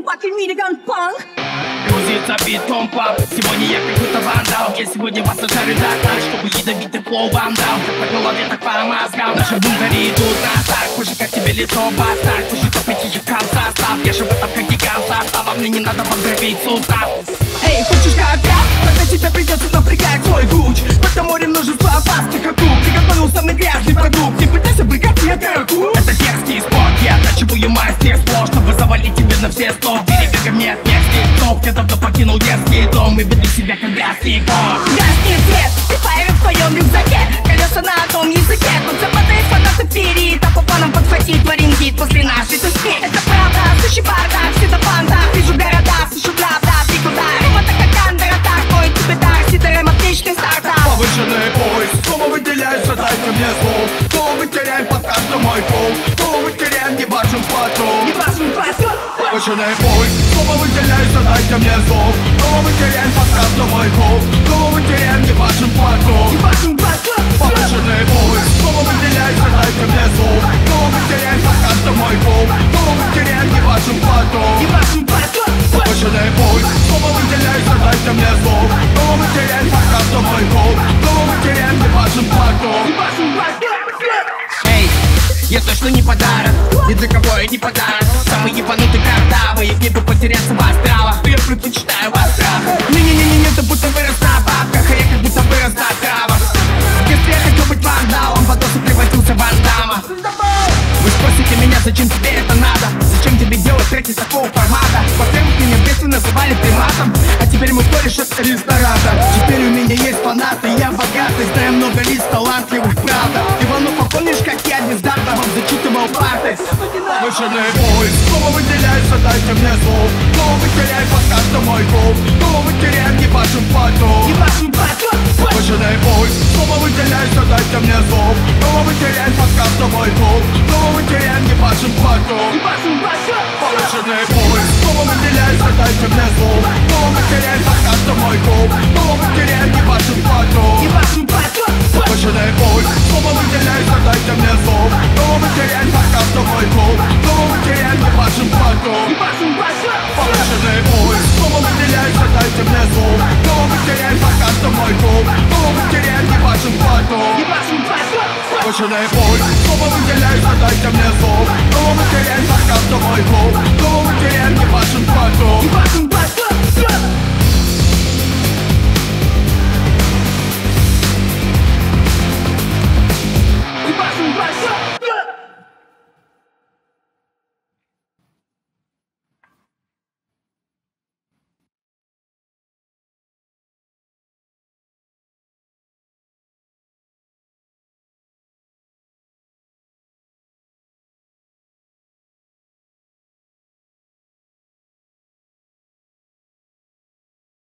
fucking Milligan Punk. Грузится битом пап. Сегодня я как будто вандал. Я сегодня вас зажарю до так, чтобы ядовитый флоу вам дал. Как по голове, так по мозгам. Наши бунтари идут на так. Пусть как тебе лицо бастард. Пусть топите же состав. Я же в этом как гигант состава. Мне не надо вам дробить сустав. Эй, хочешь как я? Тогда тебе придется напрягать свой гуч. В этом море множество опасных акул. Приготовил самый грязный продукт. Не пытайся брыкать мне дырку. Это дерзкий спорт. Я оттачиваю мастерство, чтобы завалить тебе на все 100. Перебегом нет мерзких слов. Я давно покинул детский дом и веду себя как грязный бог. Грязный цвет, ты фаеры в твоем рюкзаке. Колеса на одном языке. Тут западает фанаты вперед. А по планам подхватить варингит после нашей туски. Это правда, сущий бардак, все до банда. Вижу города, слышу правда, ты куда? Это как андера, так мой тебе дар. Сидорем отличный стартап. Повышенный поиск, снова выделяется, дайте мне слов. Снова мы теряем под каждым мой пол. Снова мы теряем не вашим патрон. Не важен патрон. Повышенный поиск, снова выделяется, дайте мне слов. Снова мы теряем под каждым мой пол. Снова мы теряем не вашим патрон. Не важен патрон. Повышенный поиск, снова выделяется, дайте мне слов. Снова мы теряем под каждым мой пол. Снова мы теряем не вашим патрон. Не важен патрон. Повышенный поиск, снова выделяется, дайте мне слов. Снова мы теряем под каждым мой пол. Снова мы теряем не вашим патрон. Не важен патрон. Эй, я точно не подарок. Ни для кого я не подарок. Самый ебанутый картавый. Мне бы потеряться в астралах. Я предпочитаю вас страха. Не-не-не-не, ты будто вырос на бабках. А я как будто вырос на травах. В детстве я хотел быть вандалом. В Адосе превратился в Ван Дамма. Вы спросите меня, зачем тебе это надо? Зачем тебе делать треки такого формата? Во-первых, меня в детстве называли приматом. А теперь мой кореш это ресторатор. Теперь у меня есть фанаты, я богатый. Знаю много лиц талантливых, правда. Иванов, а помнишь, как я бездарно вам зачитывал парты? Повышенный поиск, снова выделяется, дайте мне слов. Снова мы теряем под каждым мой гол. Снова мы теряем не вашим патрон. Не важен патрон. Повышенный поиск, снова выделяется, дайте мне слов. Снова мы теряем под каждым мой гол. Снова мы теряем не вашим патрон. Не важен патрон. Повышенный поиск, снова выделяется, дайте мне слов. Снова мы теряем под каждым мой гол. Снова мы теряем не вашим патрон. Не важен патрон. Повышенный поиск, снова выделяется, дайте мне слов. Снова мы теряем под каждым мой гол. Снова мы теряем не вашим патрон. Не важен патрон. Повышенный поиск, снова выделяется, дайте мне слов. Снова мы теряем под каждым мой гол. Снова мы теряем не вашим патрон. Не важен патрон. Повышенный поиск, снова выделяется, дайте мне слов. Снова мы теряем